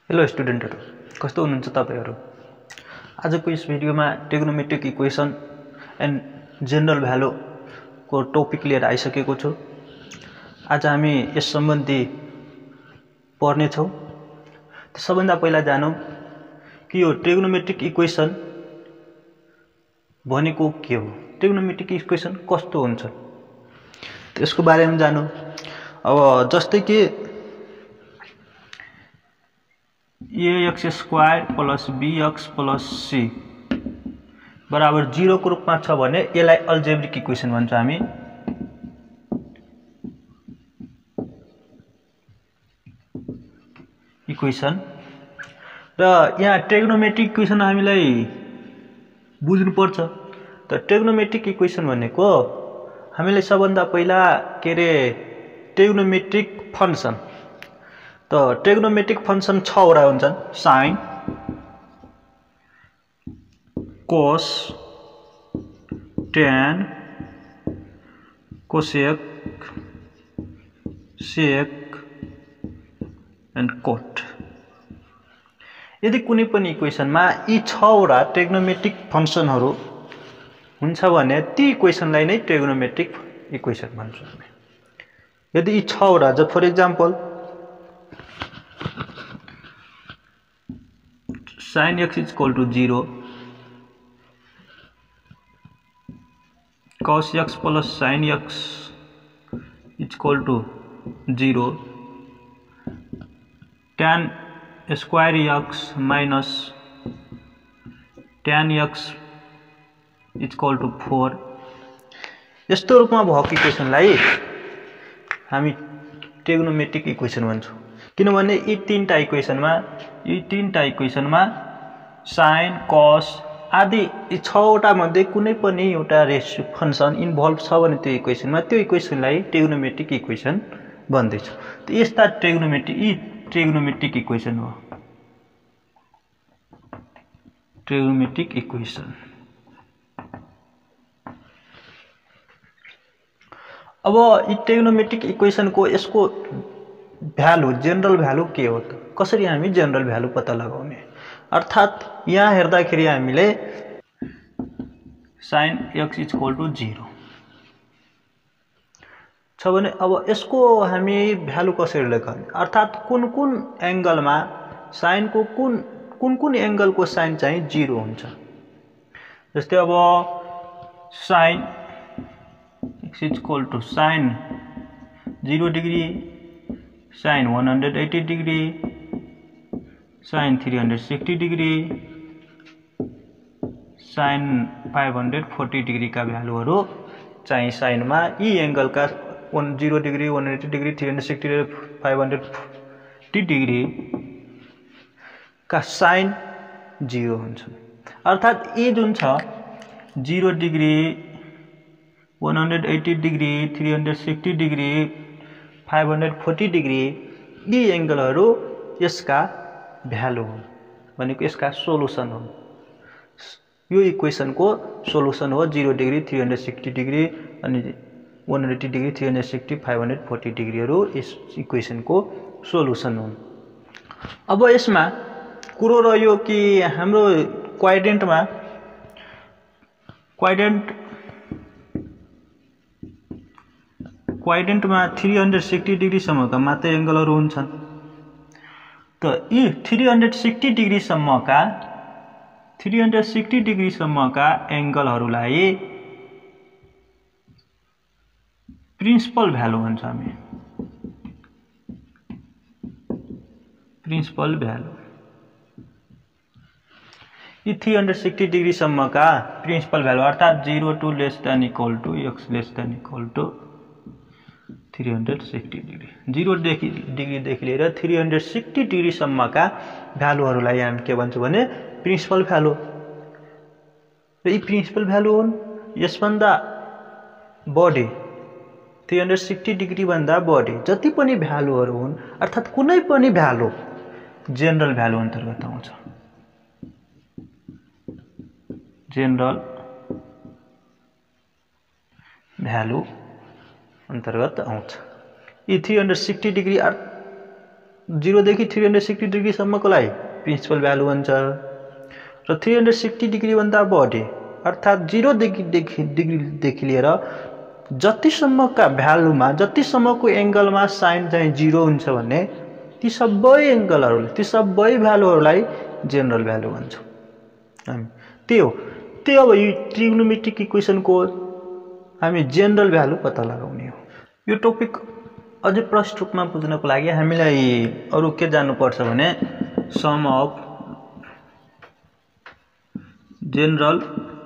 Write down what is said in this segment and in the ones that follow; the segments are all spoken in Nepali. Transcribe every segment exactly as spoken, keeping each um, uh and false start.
हेलो स्टुडेन्टहरु, कस्तो हुनुहुन्छ तपाईहरु? आजको यस भिडियोमा trigonometric equation and general value को टपिक लिएर आइसकेको छु। आज हामी यस सम्बन्धी पढ्ने छौं। सबभन्दा पहिला जानौं कि यो ट्रिग्नोमेट्रिक इक्वेसन भनेको के हो? ट्रिग्नोमेट्रिक इक्वेसन कस्तो हुन्छ? त्यसको बारेमा जानौं। अब जस्तै कि a x square plus b x plus c बराबर जीरो को रूपमा छ भने यसलाई अल्जेब्रिक इक्वेसन भन्छ हामी। इक्वेसन र यहाँ ट्रिग्नोमेट्रिक इक्वेसन हामीलाई बुझ्नु पर्छ। त ट्रिग्नोमेट्रिक इक्वेसन भनेको हामीले सबभन्दा पहिला के रे ट्रिग्नोमेट्रिक फंक्सन। त ट्रिग्नोमेट्रिक फंक्सन छ वटा हुन्छन्। Sine, cos, tan, cosec, sec and cot. यदि कुनै पनि इक्वेसनमा यी छ वटा ट्रिग्नोमेट्रिक फंक्सनहरु हुन्छ भने ती इक्वेसनलाई नै ट्रिग्नोमेट्रिक इक्वेसन भन्छौं। यदि यी छ वटा ज for example sin x is equal to zero, cos x plus sin x is equal to zero, tan square x minus tan x is equal to four। यस्तो रूपमा भएको इक्वेसनलाई हामी ट्रिग्नोमेट्रिक इक्वेसन भन्छौं। किनभने यी तीनटा इक्वेसनमा यी तीनटा इक्वेसनमा साइन, कस आदि यी छ वटा मध्ये कुनै पनि एउटा रेशियो फंक्सन इन्भल्भ छ भने त्यो इक्वेसनमा त्यो इक्वेसनलाई ट्रिग्नोमेट्रिक इक्वेसन भन्दछौं। त यस्ता ट्रिग्नोमेट्रिक यी ट्रिग्नोमेट्रिक इक्वेसन हो। Trigonometric equation. अब यी ट्रिग्नोमेट्रिक इक्वेसन को यसको भ्यालु जनरल भ्यालु के हो त? कसरी हामी जनरल भ्यालु पत्ता लगाउने? अर्थात यहाँ हेर्दाखेरि हामीले sin x is equal to zero छ भने अब यसको हामी भ्यालु कसरी लगाउने? अर्थात कुन कुन एंगलमा sin को कुन कुन कुन एंगल को sin चाहिँ जीरो हुन्छ। जस्तै अब sin x is equal to sin zero degree, sin one hundred eighty degree, sin three hundred sixty degree, sin five hundred forty degree का भ्यालुहरु चाहिँ साइनमा यी एंगल का zero degree, one hundred eighty degree, three hundred sixty degree, five hundred forty degree का साइन जीरो हुन्छन्। अर्थात यी जुन छ zero degree, one hundred eighty degree, three hundred sixty degree, five hundred forty degree यी एंगलहरु यसका भ्यालु हो भनेको यसका सोलुसन हो। यो इक्वेसन को सोलुसन हो zero degree, three hundred sixty degree अनि one hundred eighty degree, three hundred sixty, five hundred forty डिग्रीहरु यस इक्वेसन को सोलुसन हुन्। अब यसमा कुरो रह्यो कि हाम्रो क्वाड्रेन्टमा क्वाड्रेन्ट क्वाड्रेन्टमा three hundred sixty डिग्री सम्मका मात्र एंगलहरु हुन्छन्। त यी three hundred sixty डिग्री सम्मका three hundred sixty डिग्री सम्मका एंगलहरुलाई प्रिन्सिपल भ्यालु भन्छ हामी। प्रिन्सिपल भ्यालु यी three hundred sixty डिग्री सम्मका प्रिन्सिपल भ्यालु अर्थात zero to less than equal to x less than equal to three hundred sixty degree, zero degree देखि लिएर three hundred sixty डिग्री सम्मका भ्यालुहरुलाई हामी के भन्छौं भने प्रिन्सिपल भ्यालु। र यी प्रिन्सिपल भ्यालु हुन्। यसभन्दा बढी three hundred sixty डिग्री भन्दा बढी जति पनि भ्यालुहरु हुन् अर्थात कुनै पनि भ्यालु जनरल भ्यालु अन्तर्गत आउँछ। जनरल भ्यालु अन्तर्गत आउँछ। यी three hundred sixty डिग्री जिरोदेखि थ्री हन्ड्रेड सिक्सटी डिग्रीसम्मको लागि प्रिन्सिपल भ्यालु भन्छ र थ्री हन्ड्रेड सिक्सटी डिग्रीभन्दा बढी अर्थात् जिरोदेखि डिग्रीदेखि लिएर जतिसम्मका भ्यालुमा जतिसम्मको एङ्गलमा साइन चाहिँ जिरो हुन्छ भने ती सबै एङ्गलहरूले ती सबै भ्यालुहरूलाई जेनरल भ्यालु भन्छौँ हामी। त्यही हो त्यही अब यो ट्रिग्नोमेट्रिक इक्वेसनको हामी जेनरल भ्यालु पत्ता लगाउने हो। यो टपिक अझै प्रष्ट रूपमा बुझ्नको लागि हामीलाई अरु के जान्नुपर्छ भने sum of general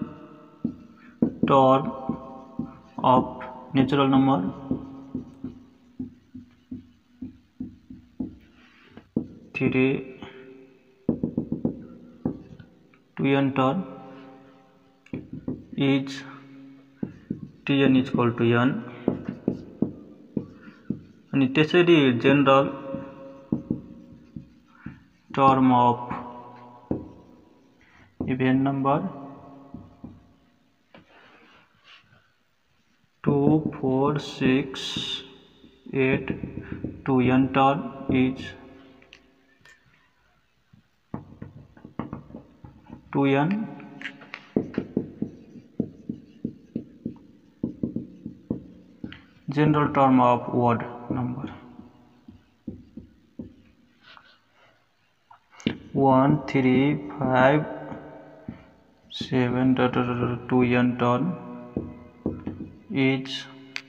term of natural number three two n term is tn is equal to n अनि त्यसरी general term of even number two four six eight to n term is two n general term of odd number one three five seven two n term is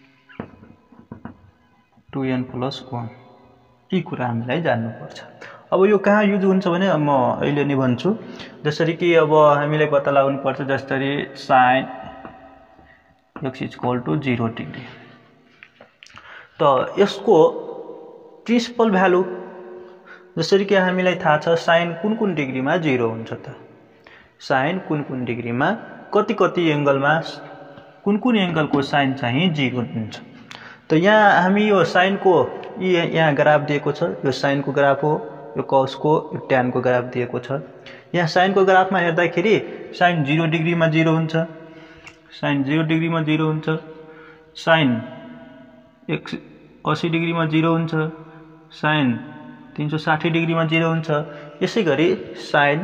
two n plus one यी कुरा हामीलाई जान्नुपर्छ। अब यो कहाँ युज हुन्छ भने म अहिले नै भन्छु। जसरी कि अब हामीलाई पत्ता लगाउनु पर्छ जसरी sin x is equal to zero degree त यसको प्रिन्सिपल भ्यालु जसरी कि हामीलाई थाहा छ साइन कुन कुन डिग्रीमा जिरो हुन्छ त साइन कुन कुन डिग्रीमा कति कति एंगलमा कुन कुन एंगलको साइन चाहिँ जिरो हुन्छ। त यहाँ हामी यो साइनको यहाँ ग्राफ दिएको छ यो साइनको ग्राफ हो यो कसको यो ट्यानको ग्राफ दिएको छ। यहाँ साइनको ग्राफमा हेर्दाखेरि साइन जिरो डिग्रीमा जिरो हुन्छ साइन जिरो डिग्रीमा जिरो हुन्छ साइन एक अस्सी डिग्रीमा जिरो हुन्छ साइन तीन सौ साठी डिग्रीमा जिरो हुन्छ। यसै गरी साइन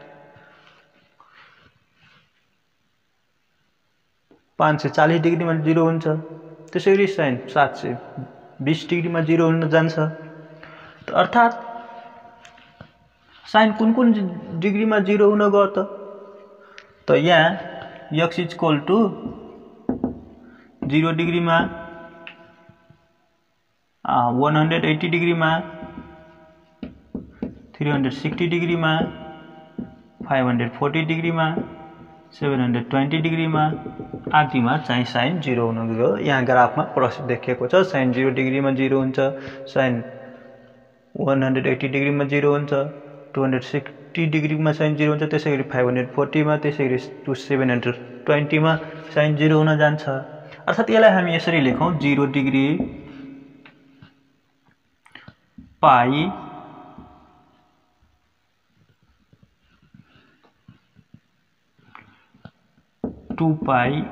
पाँच सौ चालीस डिग्रीमा जिरो हुन्छ त्यसै गरी साइन सात सौ बीस डिग्रीमा जिरो हुन जान्छ। अर्थात् साइन कुन कुन डिग्रीमा जिरो हुन गयो त त यहाँ x is equal to zero डिग्रीमा वन हंड्रेड एट्टी डिग्रीमा थ्री हंड्रेड सिक्सटी डिग्रीमा फाइव हंड्रेड फोर्टी डिग्रीमा सेवन हंड्रेड ट्वेंटी डिग्रीमा आदिमा चाहिँ साइन जिरो हुन गयो। यहाँ ग्राफमा प्रश्न देखिएको छ साइन जिरो डिग्रीमा जिरो हुन्छ साइन वन हंड्रेड एट्टी डिग्रीमा जिरो हुन्छ टू हंड्रेड सिक्सटी डिग्रीमा साइन जिरो हुन्छ त्यसै गरी फाइव हंड्रेड फोर्टीमा त्यसै गरी टू सेवन हंड्रेड ट्वेंटीमा साइन जिरो हुन जान्छ। अर्थात् यसलाई हामी यसरी लेखौं zero degree pi two pi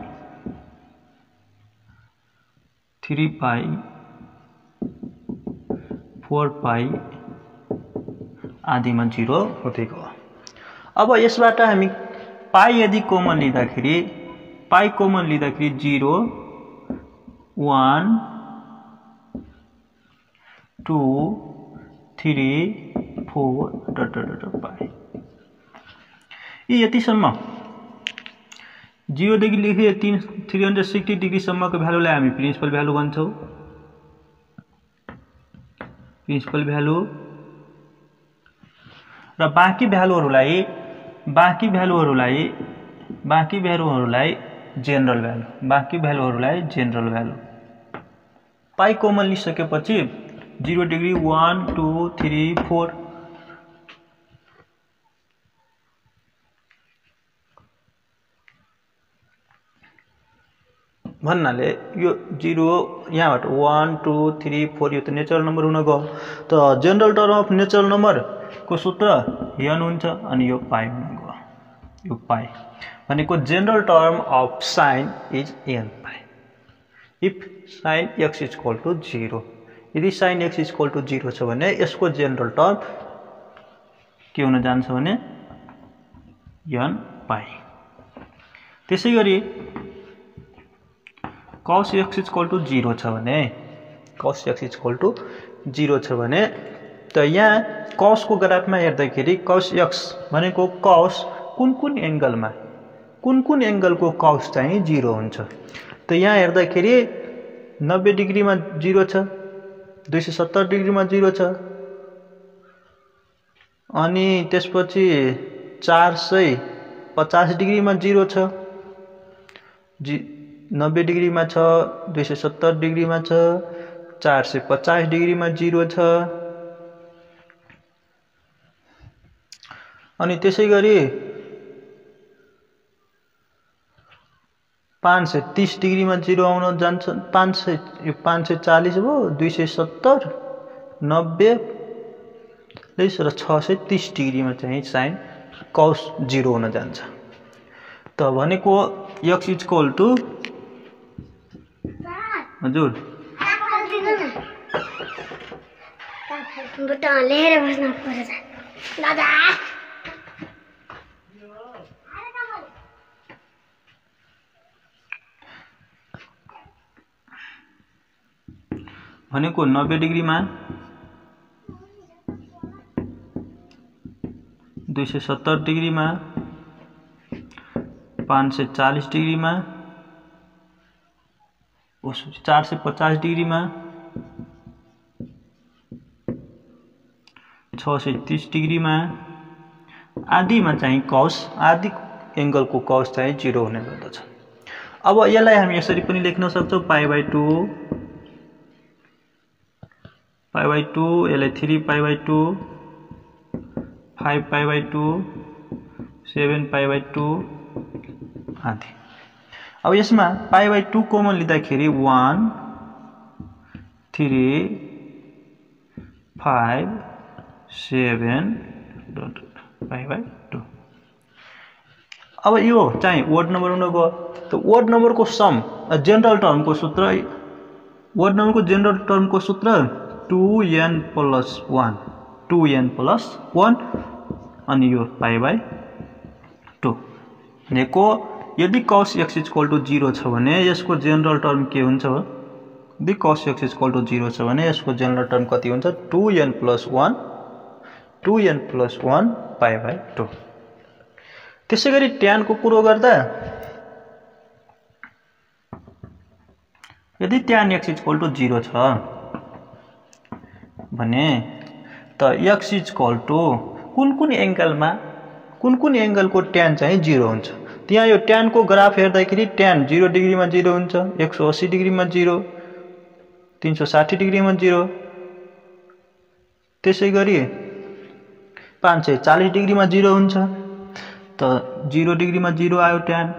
three pi four pi आदिमा जिरो हुँदै गयो। अब यसबाट हामी पाई यदि कमन लिँदाखेरि पाई कमन लिँदाखेरि zero one two three four dot dot dot pi यी यतिसम्म जिरो डिग्री लेखे तीन थ्री हंड्रेड सिक्सटी डिग्रीसम्मको भ्यालुलाई हामी प्रिन्सिपल भ्यालु भन्छौँ। प्रिन्सिपल भ्यालु र बाँकी भ्यालुहरूलाई बाँकी भ्यालुहरूलाई बाँकी भ्यालुहरूलाई जेनरल भ्यालु बाँकी भ्यालुहरूलाई जेनरल भ्यालु पाई कमन लिइसकेपछि zero degree one two three four भन्नाले यो जिरो यहाँबाट वन टू थ्री फोर यो त नेचुरल नम्बर हुन गयो। त general term of natural number को सूत्र एन हुन्छ अनि यो पाई हुन गयो। यो पाई भनेको general term of sine is n pi if sine x is equal to zero यदि sine x equal to zero छ भने यसको जेनरल टर्म के हुन जान्छ भने n पाई। त्यसै गरी cos x equal to zero छ भने cos x equal to zero छ भने त यहाँ cos को ग्राफमा हेर्दाखेरि cos x भनेको cos कुन कुन एंगलमा कुन कुन एंगलको cos चाहिँ जीरो हुन्छ। त यहाँ हेर्दाखेरि नब्बे डिग्रीमा जीरो छ, दुई सौ सत्तर डिग्रीमा जीरो छ, अनि त्यसपछि चार सय पचास डिग्रीमा जीरो छ, जी नब्बे डिग्रीमा छ, दुई सौ सत्तर डिग्रीमा छ, चार सय पचास डिग्रीमा जीरो छ, अनि त्यसै गरी पाँच सय तीस डिग्रीमा जीरो आउन जान्छ। पाँच सय यो पाँच सय चालीस भयो, दुई सय सत्तर, नब्बे र छ सय तीस डिग्रीमा चाहिँ साइन cos जीरो हुन जान्छ। त भनेको x इक्वल टू हजुर भनेको नब्बे डिग्रीमा, दुई सौ सत्तर डिग्रीमा, पाँच सौ चालीस डिग्रीमा, चार सौ पचास डिग्रीमा, छ सौ तीस डिग्रीमा आदिमा चाहिँ cos आदि एंगलको cos चाहिँ जीरो हुने गर्दछ। अब यसलाई हामी यसरी पनि लेख्न सक्छौं pi by two pi by two यसलाई three pi by two five pi by two seven pi by two आदि। अब यसमा पाई बाई टू कमन लिँदाखेरि one three five seven pi by two. अब यो चाहिँ वर्ड नंबर हुन गयो। त वर्ड नंबर को सम जनरल टर्म को सूत्र वर्ड नंबर को जनरल टर्म को सूत्र two n plus one two n plus one अनि यो पाई बाई टू भनेको यदि cos x equal to zero छ भने यसको जनरल टर्म के हुन्छ। यदि cos x equal to zero छ भने यसको जनरल टर्म कति हुन्छ two n plus one two n plus one pi by two. त्यसै गरी tan को कुरो गर्दा यदि tan x equal to zero छ भने त x इक्वल टू कुन कुन एंगलमा कुन कुन एंगलको tan चाहिँ जीरो हुन्छ। त्यहाँ यो tan को ग्राफ हेर्दाखेरि tan जीरो डिग्रीमा जीरो हुन्छ, एक सौ अस्सी डिग्रीमा जीरो, तीन सौ साठी डिग्रीमा जीरो, त्यसै गरी पाँच सय चालीस डिग्रीमा जीरो हुन्छ। त जीरो डिग्रीमा जीरो आयो tan,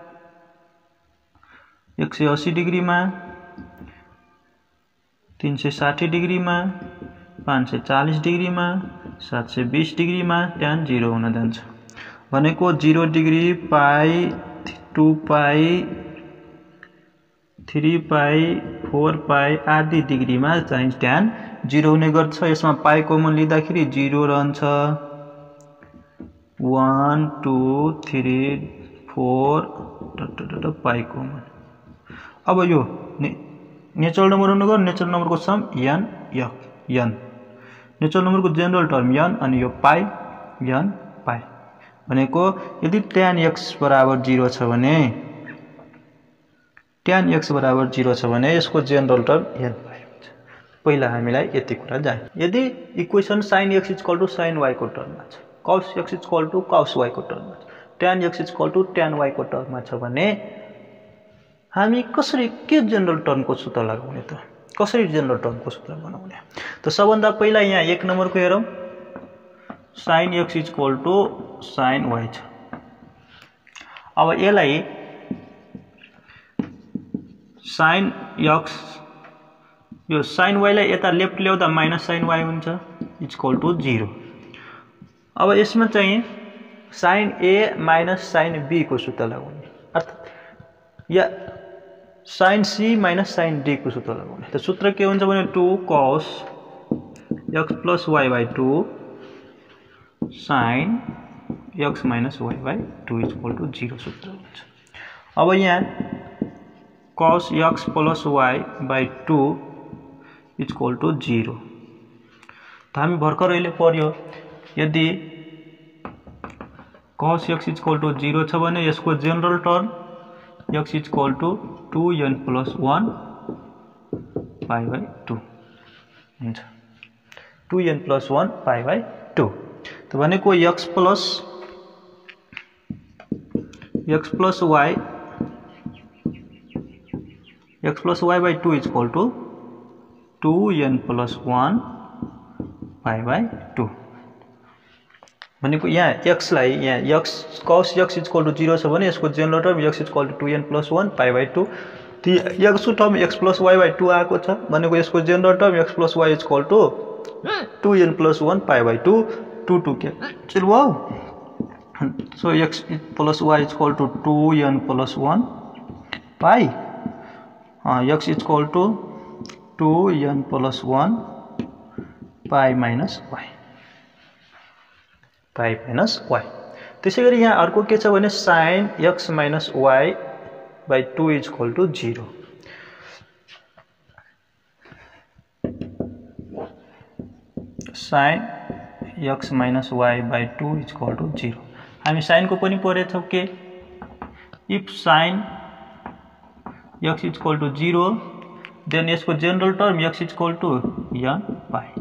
एक सय अस्सी डिग्रीमा, तीन सय साठी डिग्रीमा, पाँच सय चालीस डिग्रीमा, सात सय बीस डिग्रीमा tan जीरो हुन जान्छ। भनेको zero degree pi two pi three pi four pi आदि डिग्रीमा चाहिँ tan जीरो हुने गर्छ। यसमा पाई कमन लिँदाखेरि जीरो रहन्छ, one two three four pi common. अब यो नेचुरल नंबर हुनु गयो, नेचुरल नंबर को sum n n natural number को जनरल टर्म n अनि यो पाई n पाई भनेको यदि tan x बराबर जीरो छ भने tan x बराबर जीरो छ भने यसको जनरल टर्म n पाई हुन्छ। पहिला हामीलाई यति कुरा जाने। यदि equation sin x equal to sin y को टर्ममा छ, cos x equal to cos y को टर्ममा छ, tan x equal to tan y को टर्ममा छ भने हामी कसरी के जनरल टर्म को सूत्र लगाउने त कसरी जनरल टर्म को सूत्र बनाउने। त सबभन्दा पहिला यहाँ एक नम्बर को हेरौं sin x equal to sin y छ। अब यसलाई sin x यो sin y लाई यता लेफ्ट ल्याउँदा माइनस sin y हुन्छ इक्वल टू जीरो। अब यसमा चाहिँ sin a minus sin b को सूत्र लगाउने। अर्थात या sine c minus sine d को सूत्र लगाउने। त सूत्र के हुन्छ भने two cos x plus y by two sine x minus y by two equal to zero सूत्र हुन्छ। अब यहाँ cos x plus y by two equal to zero. तो हामी भर्खर अहिले पढ्यो यदि cos x equal to zero छ भने यसको general term x equal to two n plus one pi by two हुन्छ। Two n plus one pi by two तो भनेको x plus x plus y x plus y by two equal to two n plus one pi by two भनेको यहाँ x लाई यहाँ x cos x equal to zero छ भने यसको general term x equal to two n plus one pi by two. ती x term x plus y by two आएको छ भनेको यसको general term x plus y equal to two n plus one pi by two. Two two के चलो wow so x plus y equal to two n plus one pi x equal to two n plus one pi minus y pi minus y. त्यसैगरी यहाँ अर्को के छ भने sine x minus y by two equal to zero. Sine x minus y by two equal to zero. हामी साइन को पनि पढेछौं के if sine x equal to zero then यसको general term x equal to n pi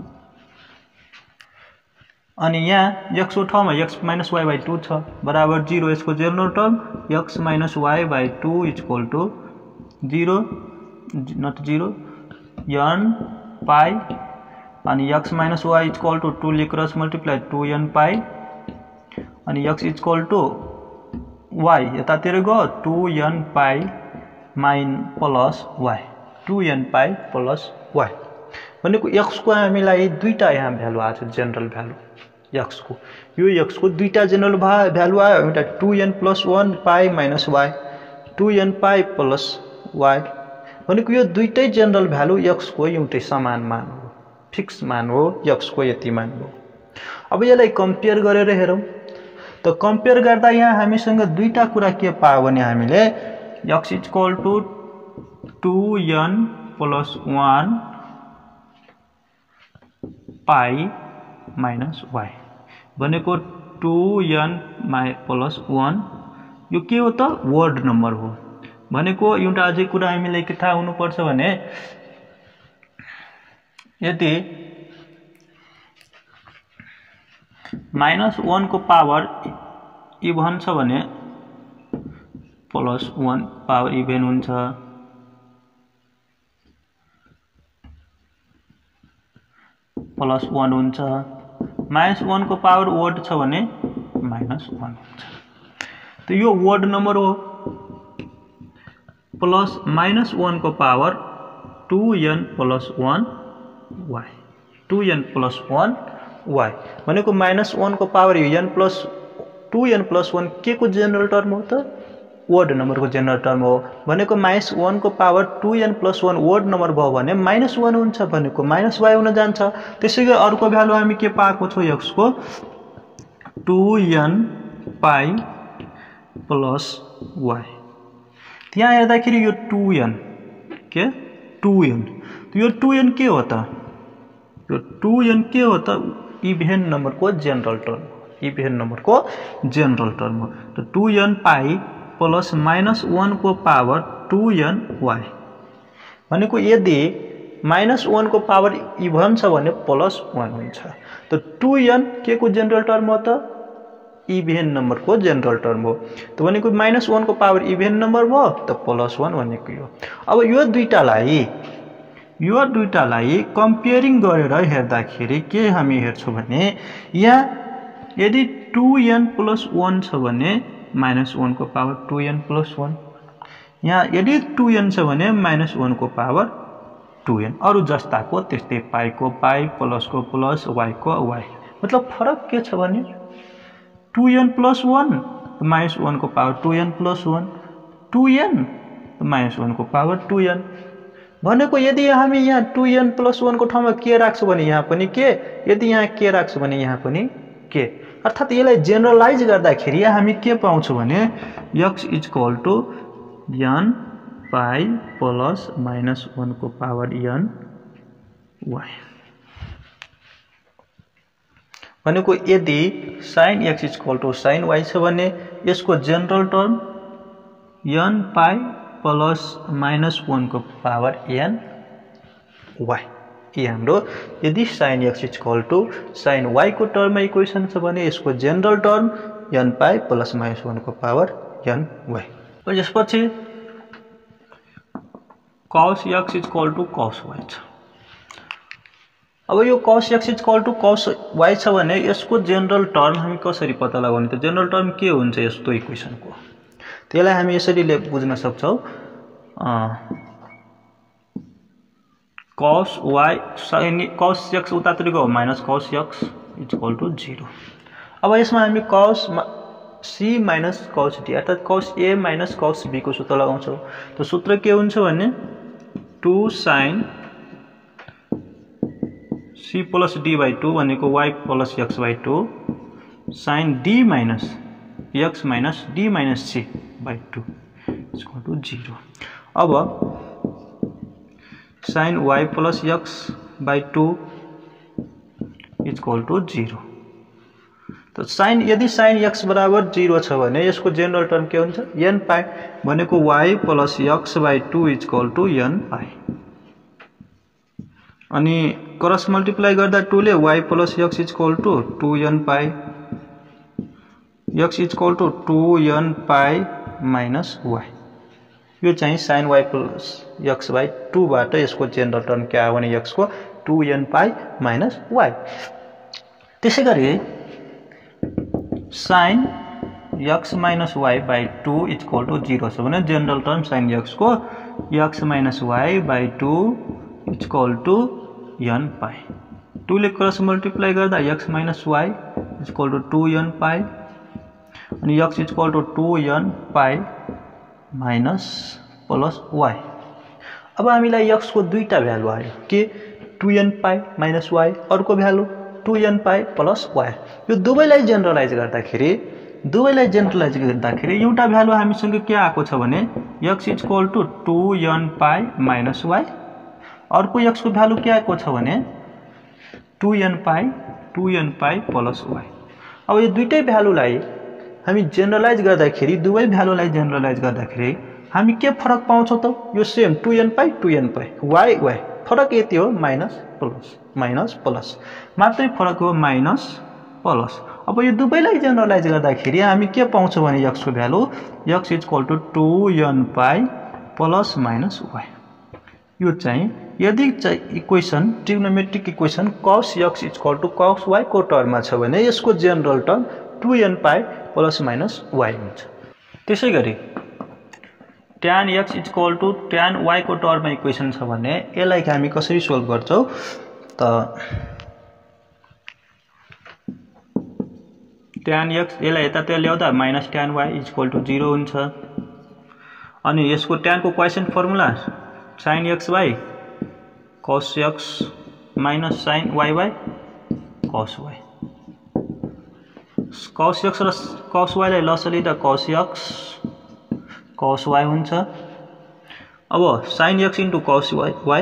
अनि यहाँ x को ठाउँमा x minus y by two छ बराबर जीरो। यसको general term x minus y by two equal to zero not zero n pi अनि x minus y equal to two ले cross multiply two n pi अनि x इक्वल टू y यतातिर गयो टू एन पाई माइन plus y two n pi plus y भनेको x को हामीलाई दुईटा यहाँ भ्यालु आछ जनरल भ्यालु x को यो x को दुईटा जनरल भ्यालु आयो एउटा two n plus one pi minus y two n pi plus y भनेको यो दुईटै जनरल भ्यालु x को एउटै समान मान हो फिक्स मान हो x को यति मान हो। अब यसलाई कम्पेयर गरेर हेरौं त कम्पेयर गर्दा यहाँ हामीसँग दुईटा कुरा के पायो भने हामीले x equal to two n plus one pi minus y भनेको टू एन प्लस वन यो के हो त वर्ड नम्बर हो भनेको एउटा अझै कुरा हामीलाई के थाहा हुनु पर्छ भने यदि माइनस वन को पावर इभन छ भने प्लस वन पावर इभन हुन्छ प्लस वन हुन्छ माइनस वन को पावर वर्ड छ भने माइनस वन हुन्छ। तो यो वर्ड नंबर हो प्लस माइनस वन को power two n plus one y two n plus one y भनेको माइनस वन को power n plus two n plus one के को जनरल टर्म हो त वर्ड नंबर को जनरल टर्म हो भनेको माइनस वन को power two n plus one word number भयो भने माइनस वन हुन्छ भनेको माइनस वाई हुन जान्छ। त्यसैगरी अर्को भ्यालु हामी के पाएको छौ x को two n pi plus y त्यहाँ हेर्दाखेरि यो टू एन के टू एन यो टू एन के हो त यो टू एन के हो त इभेन नंबर को जनरल टर्म इभेन नंबर को जनरल टर्म हो। तो two n pi plus minus one को पावर टू एन वाई भनेको यदि माइनस वन को पावर इभन छ भने प्लस वन हुन्छ। तो टू एन के को जनरल टर्म हो त इभेन नंबर को जनरल टर्म हो। तो भनेको माइनस वन को पावर इभेन नंबर भयो त प्लस वन भनेको यो। अब यो दुईटालाई यो दुईटालाई कम्पेयरिङ गरेर हेर्दाखेरि के हामी हेर्छौं भने यहाँ यदि टू एन प्लस वन छ भने माइनस वन को power two n plus one यहाँ यदि टू एन छ भने माइनस वन को पावर टू एन अरु जस्ताको त्यस्तै पाई को पाई प्लस को प्लस वाई को वाई मतलब फरक के छ भने two n plus one minus one को power two n plus one two n minus one को पावर टू एन भनेको यदि हामी यहाँ टू एन प्लस वन को ठाउँमा के राख्छौँ भने यहाँ पनि के, यदि यहाँ के राख्छौँ भने यहाँ पनि के, अर्थात् यसलाई जेनरलाइज गर्दाखेरि हामी के पाउँछौँ भने x is equal to n pi plus minus one को पावर एन वाई भनेको यदि sin x is equal to sin y छ भने यसको general term n pi plus minus one को पावर एन वाई ये हाम्रो यदि sin x is equal to sin y को टर्ममा इक्वेसन छ भने यसको general term n pi plus minus one को पावर एन वाई। यसपछि cos x is equal to cos y छ। अब यो cos x is equal to cos y छ भने यसको जनरल टर्म हामी कसरी पत्ता लगाउने त जनरल टर्म के हुन्छ यस्तो इक्वेसनको त्यसलाई हामी यसरी बुझ्न सक्छौं cos y sin cos x उतातिरको हो minus cos x is equal to zero. अब यसमा हामी cos c minus cos d अर्थात cos a minus cos b को सूत्र लगाउँछौं। त सूत्र के हुन्छ भने two sin c plus d by two भनेको y plus x by two sin d minus x minus d minus c by two is equal to zero. अब sin y plus x by two is equal to zero. तो sin यदि sin x बराबर जीरो छ भने यसको जनरल टर्म के हुन्छ n पाई भनेको y plus x by two is equal to n pi अनि क्रस मल्टिप्लाई गर्दा टू ले y plus x is equal to two n pi x is equal to two n pi minus y यो चाहिँ sin y plus x by two बाट यसको जनरल टर्म के आयो भने x को two n pi minus y। त्यसैगरी sin x minus y by two is equal to zero छ भने जनरल टर्म sin x को x minus y by two is equal to n pi two ले क्रस मल्टिप्लाई गर्दा x minus y is equal to two n pi अनि x is equal to two n pi minus plus y। अब हामीलाई x को दुईटा भ्यालु आयो के two n pi minus y अर्को value two n pi plus y। यो दुवैलाई जेनरलाइज गर्दाखेरि दुवैलाई जेनरलाइज गर्दाखेरि एउटा भ्यालु हामीसँग के आको छ भने x is equal to two n pi minus y अर्को x को भ्यालु के आको छ भने two n pi two n pi plus y। अब यो दुईटै भ्यालुलाई हामी जेनरलाइज गर्दाखेरि दुवै भ्यालुलाई जेनरलाइज गर्दाखेरि हामी के फरक पाउँछौं त यो same two n pi two n pi y y फरक यति हो माइनस प्लस माइनस प्लस मात्रै फरक हो माइनस प्लस। अब यो दुवैलाई जेनरलाइज गर्दाखेरि हामी के पाउँछौं भने x को value x is equal to two n pi plus minus y। यो चाहिँ यदि equation trigonometric equation cos x is equal to cos y को टर्ममा छ भने यसको general term two n pi plus minus y हुन्छ। त्यसैगरी tan x is equal to tan y को टर्ममा इक्वेसन छ भने यसलाई हामी कसरी सोल्भ गर्छौं त tan x यसलाई यतातिर ल्याउँदा minus tan y is equal to zero हुन्छ अनि यसको tan को quotient formula sin x by cos x minus sin y by cos y cos x र cos y लाई लसले लिँदा cos x cos y हुन्छ। अब sin x into cos y y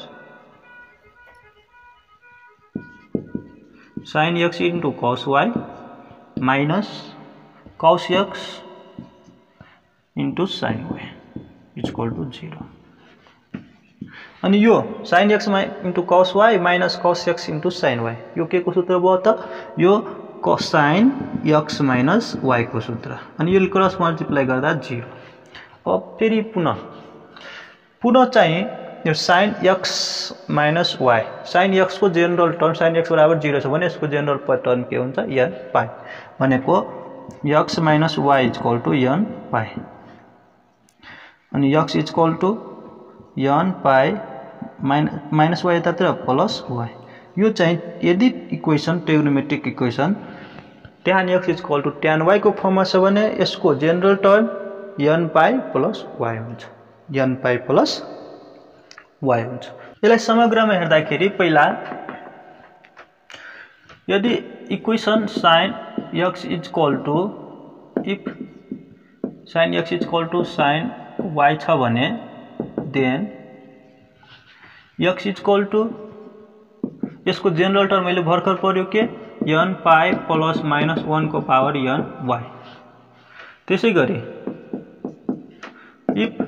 sin x into cos y minus cos x into sin y is equal to zero। अनि यो sin x into cos y minus cos x into sin y यो के को सूत्र भयो त यो cos sin x minus y को सूत्र अनि यो क्रस मल्टिप्लाई गर्दा जीरो। अब फेरि पुनः पुनः चाहिँ यो sin x minus y sin x को जनरल टर्म sin x बराबर जीरो छ भने यसको जनरल टर्म के हुन्छ n पाई भनेको x minus y is equal to n pi अनि x is equal to n pi minus y यतातिर प्लस y। यो चाहिँ यदि equation trigonometric equation tan x is equal to tan y को फर्ममा छ भने यसको general term n pi plus y हुन्छ। n पाई प्लस y हुन्छ। यसलाई समग्रमा हेर्दाखेरि पहिला यदि equation sin x is equal to if sin x is equal to sin y छ भने then x is equal to यसको जेनरल टर्म मैले भर्खर पर्यो के n pi plus minus one को पावर n y। त्यसै गरी if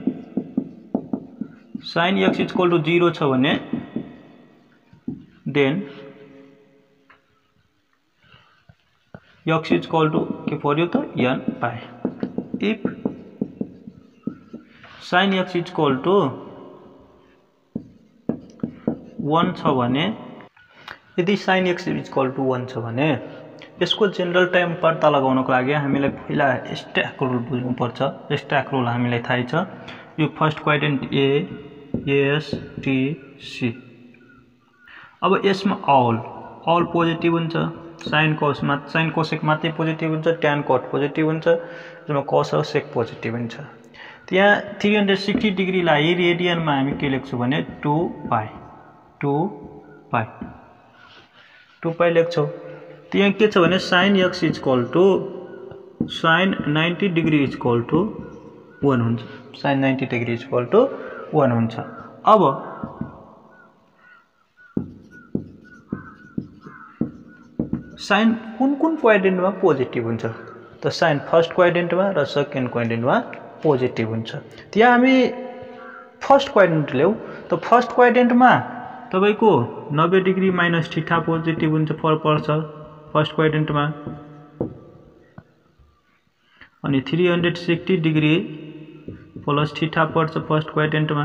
sin x is equal to zero छ भने then x is equal to के पर्यो त n pi. If sin x is equal to one छ भने यदि sin x is equal to one छ भने यसको जनरल टाइम पत्ता लगाउनको लागि हामीलाई पहिला स्ट्याक रुल बुझ्नु पर्छ। स्ट्याक रुल हामीलाई थाहै छ यो first quadrant A S T C. अब यसमा ऑल ऑल पोजिटिभ हुन्छ, sin cos मा sin cosec मात्रै पोजिटिभ हुन्छ, tan cot पोजिटिभ हुन्छ, यसमा cos र sec पोजिटिभ हुन्छ। त्यहाँ तीन सौ साठ डिग्री लाई रेडियनमा हामी के लेख्छौं भने two pi two pi two pi लेख्छौं। त्यहाँ के छ भने sin x is equal to sin नब्बे degree is equal to one हुन्छ, sin नब्बे degree is equal to one हुन्छ। अब sin कुन कुन क्वाड्रेन्टमा पोजिटिभ हुन्छ त sin फर्स्ट क्वाड्रेन्टमा र सेकेन्ड क्वाड्रेन्टमा पोजिटिभ हुन्छ। त्यहाँ हामी फर्स्ट क्वाड्रेन्ट ल्याउ त फर्स्ट क्वाड्रेन्टमा तपाईको नब्बे डिग्री माइनस थीटा पोजिटिभ हुन्छ फर पर्छ फर्स्ट क्वाड्रेन्टमा, अनि तीन सौ साठ डिग्री प्लस थीटा पर्छ फर्स्ट क्वाड्रेन्टमा,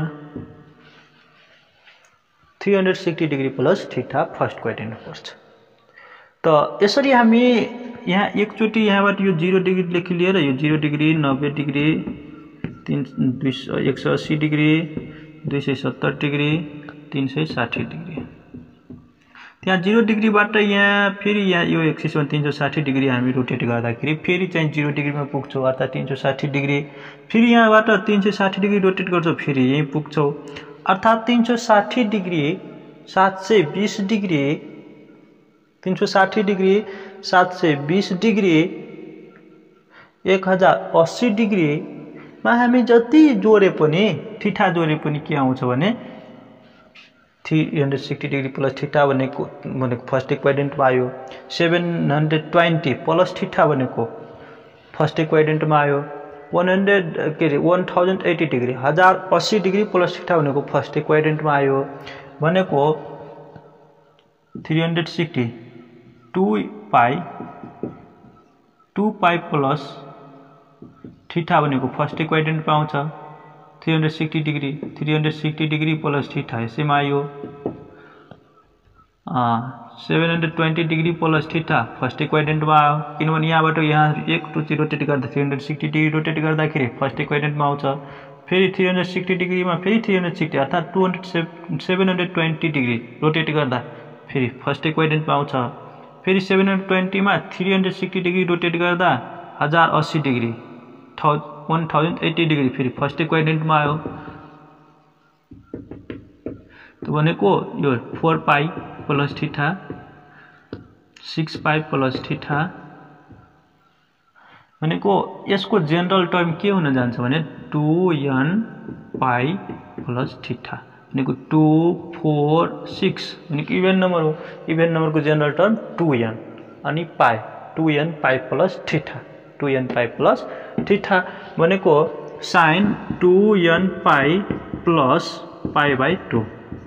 तीन सौ साठ डिग्री प्लस थीटा फर्स्ट क्वाड्रेन्टमा पर्छ। त यसरी हामी यहाँ एकचोटी यहाँबाट यो जीरो डिग्री लेखि लिएर यो जीरो डिग्री नब्बे डिग्री तीन एक सौ अस्सी डिग्री दुई सौ सत्तर डिग्री तीन सौ साठी डिग्री त्यहाँ जीरो डिग्रीबाट यहाँ फेरि यहाँ यो एक्सिस मा तीन सौ साठी डिग्री हामी रोटेट गर्दाखेरि फेरि चाहिँ जीरो डिग्रीमा पुग्छौं अर्थात तीन सौ साठी डिग्री, फेरि यहाँबाट तीन सौ साठी डिग्री रोटेट गर्छौं फेरि यही पुग्छौं अर्थात तीन सौ साठी डिग्री सात सौ बीस डिग्री तीन सौ साठी डिग्री सात सौ बीस डिग्री एक हजार अस्सी डिग्री मा हामी जति जोडे पनि थीटा जोडे पनि के आउँछ भने तीन सौ साठ डिग्री प्लस थीटा भनेको भनेको फर्स्ट क्वाड्रेन्टमा आयो, सात सौ बीस प्लस थीटा भनेको फर्स्ट क्वाड्रेन्टमा आयो, एक सय के रे एक हजार अस्सी डिग्री एक हजार अस्सी डिग्री प्लस थीटा भनेको फर्स्ट क्वाड्रेन्टमा आयो भनेको तीन सौ साठ two pi two pi plus theta भनेको फर्स्ट क्वाड्रेन्टमा आउँछ तीन सौ साठ डिग्री तीन सौ साठ डिग्री प्लस थीटा यसैमा आयो सात सौ बीस डिग्री प्लस थीटा फर्स्ट क्वाड्रेन्टमा आयो किनभने यहाँबाट यहाँ एक टुची रोटेट गर्दा तीन सौ साठ डिग्री रोटेट गर्दाखेरि फर्स्ट क्वाड्रेन्टमा आउँछ, फेरि तीन सौ साठ डिग्रीमा फेरि तीन सौ साठ अर्थात सात सौ बीस डिग्री रोटेट गर्दा फेरि फर्स्ट क्वाड्रेन्टमा आउँछ, फेरि सात सौ बीस मा तीन सौ साठ डिग्री रोटेट गर्दा एक हजार अस्सी डिग्री एक हजार अस्सी डिग्री फेरि फर्स्ट क्वाड्रेन्टमा आयो त भनेको यो चार पाई प्लस थीटा छह पाई प्लस थीटा भनेको यसको जनरल टर्म के हुन जान्छ भने two n pi plus theta भनेको टू फोर सिक्स भनेको इभेन नम्बर हो, इभेन नम्बरको जनरल टर्म टू एन अनि pi two n pi plus theta two n pi plus theta भनेको sin two n pi plus pi by two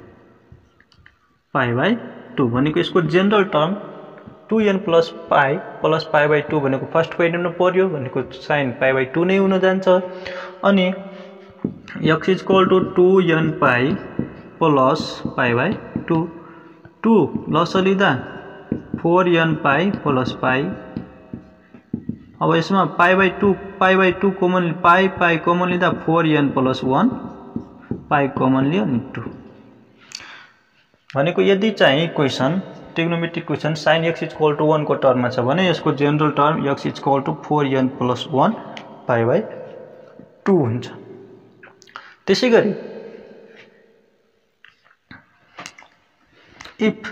pi by two भनेको यसको general term two n plus pi plus pi by two भनेको फर्स्ट क्वाड्रेन्टमा पर्यो भनेको sin पाई बाई टू नै हुन जान्छ अनि x is equal to two n pi plus pi by two two लसलिदा four n pi plus pi. अब यसमा pi by two pi by two common pi pi common लिँदा four n plus one pi common लियो अनि टू भनेको यदि चाहिँ question trigonometric question sin x is equal to one को टर्ममा छ भने यसको general term x is equal to four n plus one pi by two हुन्छ। त्यसै गरी if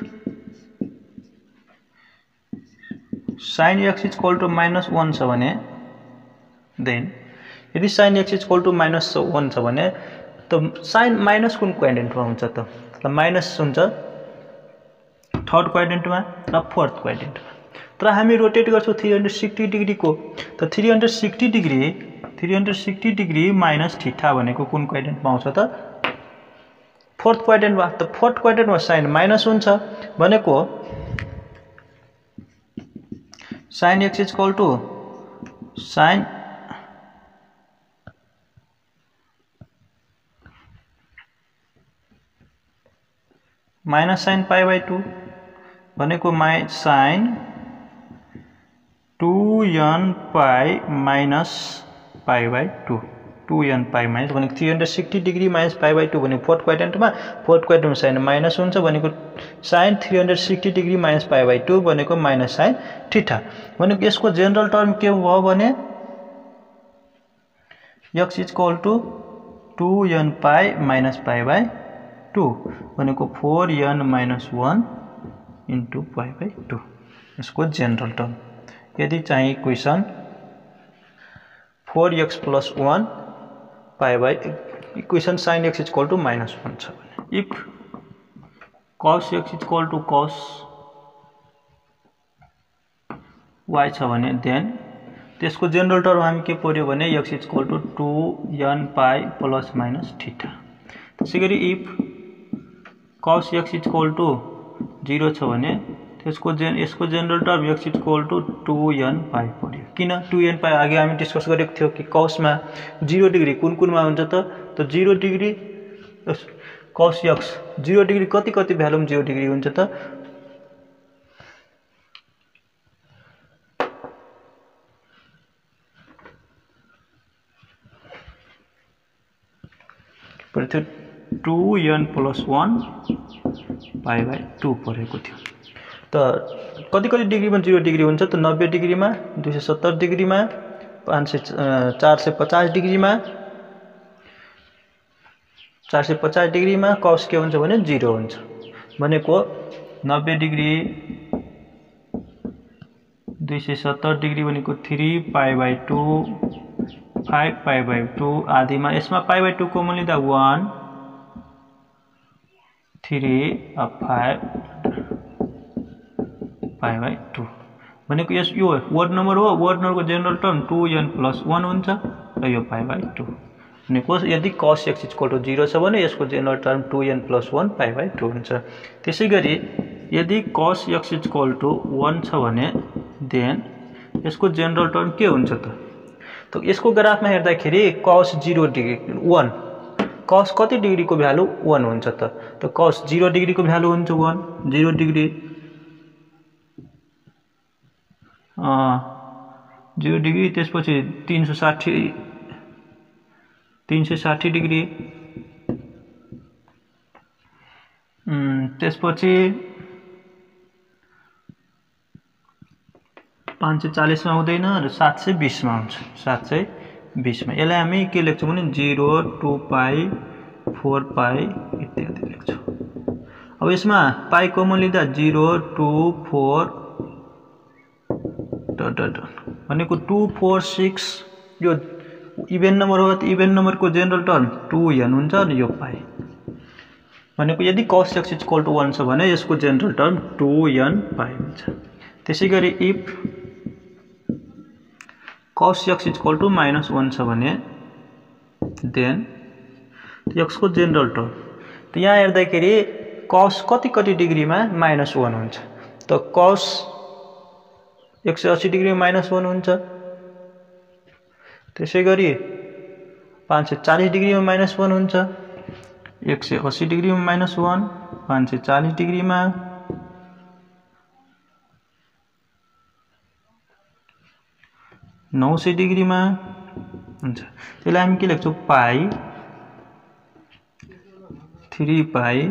sin x is equal to minus one छ भने देन यदि sin x is equal to minus one छ भने त sin माइनस कुन क्वाड्रेन्टमा हुन्छ त त माइनस हुन्छ थर्ड क्वाड्रेन्टमा र फोर्थ क्वाड्रेन्टमा तर हामी रोटेट गर्छौं थ्री सिक्सटी डिग्री को त three sixty degree three sixty degree minus theta भनेको कुन क्वाड्रेन्टमा आउँछ त फोर्थ क्वाड्रेन्टमा त फोर्थ क्वाड्रेन्टमा sin माइनस हुन्छ भनेको sin x is equal to sin minus sin pi by two भनेको माइ sin two n pi minus pi by two two n pi minus भनेको three sixty degree minus pi by two भनेको फोर्थ क्वाड्रेन्टमा फोर्थ क्वाड्रेन्टमा sin माइनस हुन्छ भनेको sin three sixty degree minus pi by two भनेको माइनस sin थीटा भनेको यसको जनरल टर्म के भयो भने x is equal to two n pi minus pi by two भनेको four n minus one into pi by two यसको जनरल टर्म यदि चाहिँ equation four x plus one pi by equation sin x is equal to minus one छ भने if cos x is equal to cos y छ भने then त्यसको जनरल टर्म हामी के पर्यो भने x is equal to two n pi plus minus theta त्यसैगरी if cos x is equal to zero छ भने त्यसको जेन यसको general term x is equal to two n pi पर्यो किन टू n pi अघि हामी डिस्कस गरेको थियो कि cos मा जीरो डिग्री कुन कुनमा हुन्छ त त zero degree cos x zero degree कति कति भ्यालुमा जीरो डिग्री हुन्छ त पर्थ्यो two n plus one pi by two परेको थियो त कति कति डिग्रीमा जीरो डिग्री हुन्छ त नब्बे डिग्रीमा दुई सौ सत्तर डिग्रीमा पाँच सौ चार सौ पचास डिग्रीमा चार सौ पचास डिग्रीमा cos के हुन्छ भने जीरो हुन्छ भनेको नब्बे डिग्री दुई सौ सत्तर डिग्री भनेको three pi by two five pi by two आदिमा यसमा pi by टू को मूल्य त one three five pi by two भनेको यस यो वर्ड नम्बर हो वर्ड नम्बरको general term two n plus one हुन्छ र यो pi by टू भनेको यदि cos x is equal to zero छ भने यसको general term two n plus one pi by two हुन्छ त्यसैगरी यदि cos x is equal to वन छ भने देन यसको जनरल टर्म के हुन्छ त त यसको ग्राफमा हेर्दाखेरि cos zero degree one cos कति डिग्रीको भ्यालु वन हुन्छ त त cos जीरो डिग्रीको भ्यालु हुन्छ वन जीरो डिग्री अ जीरो डिग्री त्यसपछि तीन सौ साठी तीन सौ साठी डिग्री उम् त्यसपछि पाँच सौ चालीस मा हुँदैन र सात सौ बीस मा हुन्छ सात सौ बीस मा यसलाई हामी के लेख्छौं भने zero two pi four pi इत्यादि लेख्छौं अब यसमा पाई को मूल्य त zero two four dot dot भनेको टू फोर सिक्स यो इभेन नम्बर हो त इभेन नम्बर को जनरल टर्म टू n हुन्छ अनि यो पाई भनेको यदि cos x is equal to वन छ भने यसको general term two n pi हुन्छ त्यसैगरी if cos x is equal to minus one छ भने देन x को जनरल टर्म त यहाँ हेर्दाखेरि cos कति कति डिग्रीमा माइनस वन हुन्छ त cos एक सौ अस्सी डिग्री में माइनस वन हुन्छ त्यसैगरी पाँच सौ चालीस डिग्री में माइनस वन हुन्छ एक सौ अस्सी डिग्री में माइनस वन पाँच सौ चालीस डिग्री में नौ सौ डिग्री में हुन्छ त्यसलाई हामी के लेख्छौं पाई थ्री पाई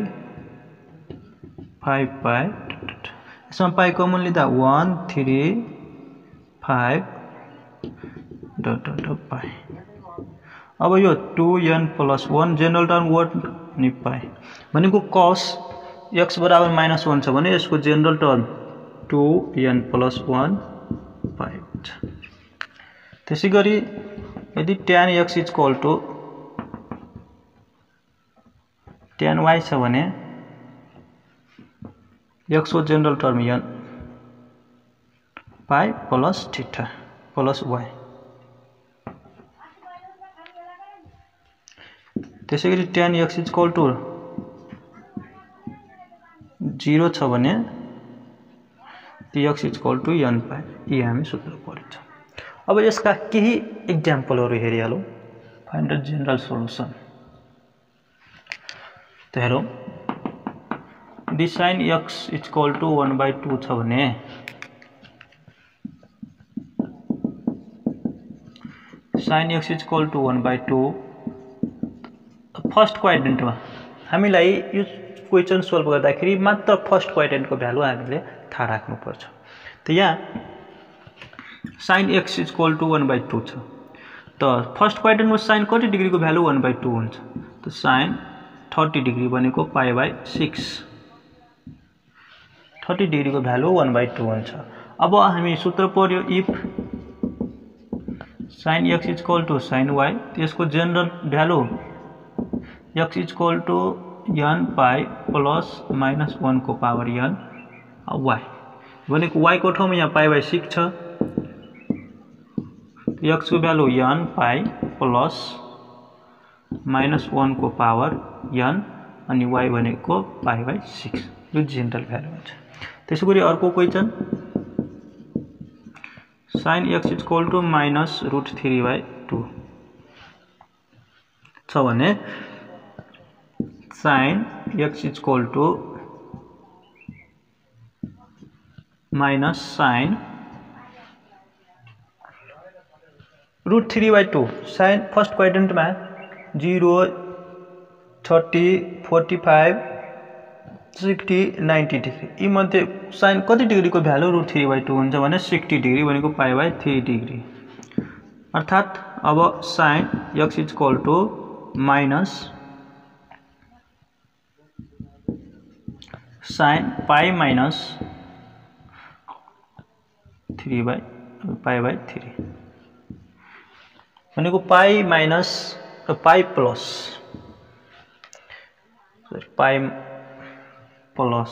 फाइव पाई इसमें पाई को मूल्य था one three five dot dot pi अब यो two n plus one general term word नि पाए भनेको कस एक्स बराबर माइनस वन छ भने यसको general term two n plus one pi हुन्छ। त्यसै गरी यदि tan x equal to tan y छ भने x को general term n pi plus theta plus y। त्यसै गरी tan x equal to zero छ भने x equal to n pi यी हामी सूत्र पढ्छौं। अब यसका केही एक्जाम्पलहरु हेरिहालौं। Find the general solution. त हेरौं यदि sin x equal to one by two छ भने sin x equal to one by two first क्वाड्रेन्टमा हामीलाई यो क्वेशन सोल्भ गर्दाखेरि मात्र फर्स्ट क्वाड्रेन्टको भ्यालु हामीले थाहा राख्नु पर्छ। त यहाँ sin x equal to one by two छ त फर्स्ट क्वाड्रेन्टमा sin कति डिग्रीको भ्यालु वन बाई टू हुन्छ त sin थर्टी डिग्री भनेको पाई बाई सिक्स थर्टी डिग्रीको भ्यालु वन बाई टू हुन्छ। अब हामी सूत्र पढ्यो if sin x equal to sin y त्यसको general value x equal to n pi plus minus one को पावर n y भनेको y को ठाउँमा यहाँ पाई बाई सिक्स छ x को value n pi plus minus one को पावर n अनि y भनेको पाई बाई सिक्स यो जेनरल भ्यालु हुन्छ। त्यसैगरी अर्को question sin x equal to minus root three by two छ भने sin x equal to minus sin root three by two sin first quadrant में zero thirty forty five sixty ninety degree यी मध्ये sin कति डिग्री को value root three by two हुन्छ भने सिक्सटी डिग्री भनेको पाई बाई थ्री डिग्री अर्थात अब sin x equal to minus sin pi minus three by pi by three भनेको पाई माइनस पाई प्लस सरी पाई प्लस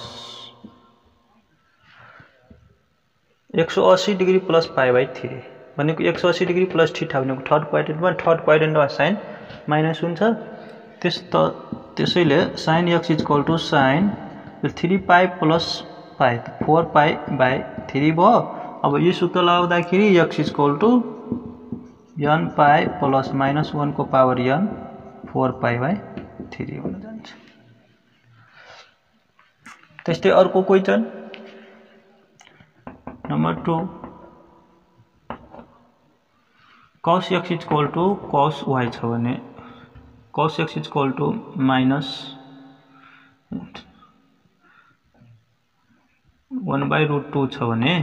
एक सौ अस्सी degree plus pi by three भनेको एक सौ अस्सी डिग्री प्लस थीटा भनेको थर्ड क्वाड्रेन्टमा थर्ड क्वाड्रेन्टमा साइन माइनस हुन्छ त्यस त त्यसैले sin x equal to sin three pi plus pi four pi by three भयो। अब यो सूत्र लगाउँदाखेरि x equal to n pi plus minus one को power n four pi by three हुन जान्छ। त्यस्तै अर्को question number two cos x equal to cos y छ भने cos x equal to minus one by root two छ भने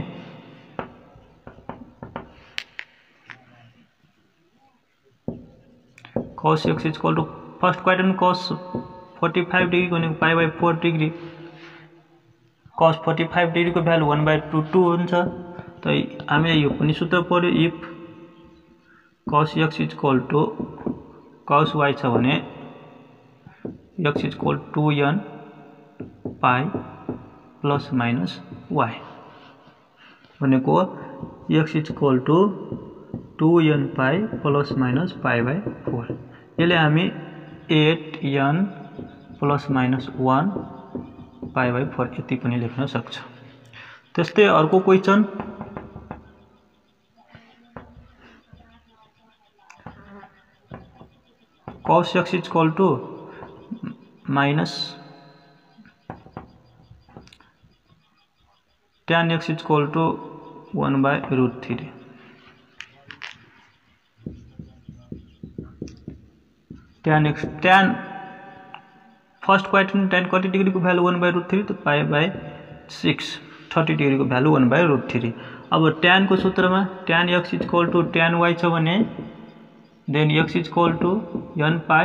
cos x equal to first quadrant cos forty five degree भनेको pi by four degree cos forty five degree को value one by two two हुन्छ। त हामीले यो पनि सूत्र पढ्यो if cos x equal to cos y छ भने x equal to n pi plus minus y भनेको x equal to two n pi plus minus pi by four यसले हामी eight n plus minus one pi by four यति पनि लेख्न सक्छ। त्यस्तै अर्को question cos x equal to minus tan x equal to one by root three tan x tan first quadrant tan कति डिग्री को value one by root three तो pi by six thirty degree को value one by root three. अब tan को सूत्र में tan x equal to tan y छ भने then x is equal to n pi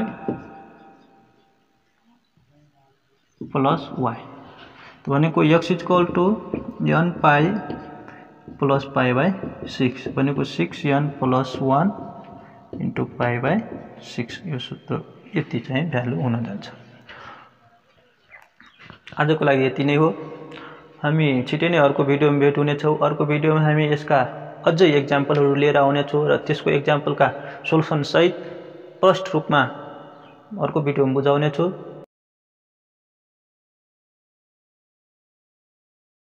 plus y। तो भनेको x is equal to n pi plus pi by six भनेको six n plus one into pi by six. यो सूत्र यति चाहिँ भ्यालु हुन जान्छ। आजको लागि यति नै हो। हामी छिटै नै अर्को भिडियोमा भेट हुनेछौँ। अर्को भिडियोमा हामी यसका अझै एक्जाम्पलहरू लिएर आउनेछौँ र त्यसको एक्जाम्पलका सोल्युसन सहित स्पष्ट रूपमा अर्को भिडियोमा बुझाउनेछु।